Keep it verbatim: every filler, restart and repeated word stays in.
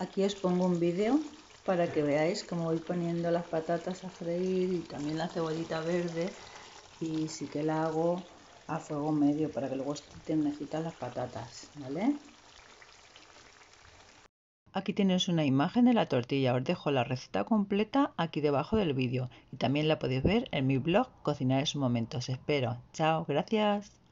Aquí os pongo un vídeo para que veáis cómo voy poniendo las patatas a freír y también la cebollita verde, y sí que la hago a fuego medio para que luego estén tiernecitas las patatas, ¿vale? Aquí tienes una imagen de la tortilla, os dejo la receta completa aquí debajo del vídeo y también la podéis ver en mi blog Cocinar en su momento. Os espero. Chao, gracias.